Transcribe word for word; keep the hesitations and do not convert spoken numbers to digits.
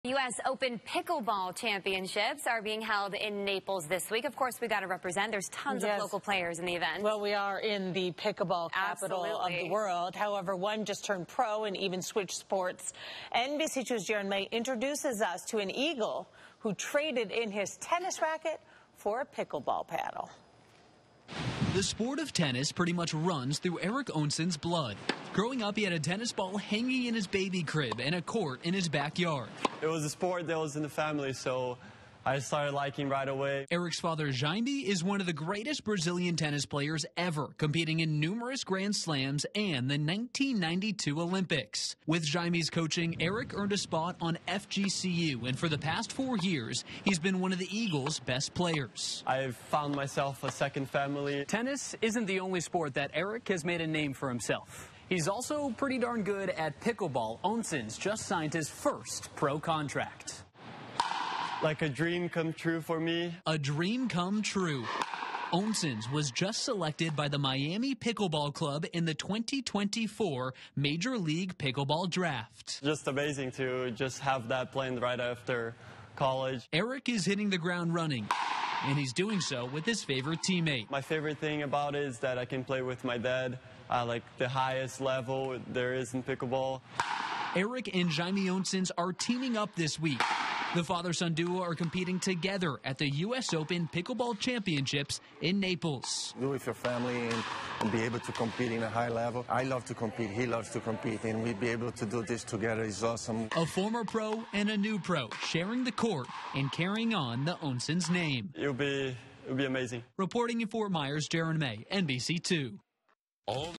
U S Open Pickleball Championships are being held in Naples this week. Of course, we got to represent. There's tons yes. of local players in the event. Well, we are in the pickleball capital Absolutely. of the world. However, one just turned pro and even switched sports. N B C two's Jaron May introduces us to an Eagle who traded in his tennis racket for a pickleball paddle. The sport of tennis pretty much runs through Eric Oncins' blood. Growing up, he had a tennis ball hanging in his baby crib and a court in his backyard. It was a sport that was in the family, so I started liking right away. Eric's father, Jaime, is one of the greatest Brazilian tennis players ever, competing in numerous Grand Slams and the nineteen ninety-two Olympics. With Jaime's coaching, Eric earned a spot on F G C U, and for the past four years, he's been one of the Eagles' best players. I've found myself a second family. Tennis isn't the only sport that Eric has made a name for himself. He's also pretty darn good at pickleball. Oncins just signed his first pro contract. Like a dream come true for me. A dream come true. Oncins was just selected by the Miami Pickleball Club in the twenty twenty-four Major League Pickleball Draft. Just amazing to just have that planned right after college. Eric is hitting the ground running, and he's doing so with his favorite teammate. My favorite thing about it is that I can play with my dad at like the highest level there is in pickleball. Eric and Jaime Oncins are teaming up this week. The father-son duo are competing together at the U S Open Pickleball Championships in Naples. Do with your family and, and be able to compete in a high level. I love to compete, he loves to compete, and we be able to do this together is awesome. A former pro and a new pro sharing the court and carrying on the Oncins name. It'll be, it'll be amazing. Reporting in Fort Myers, Jaron May, N B C two. All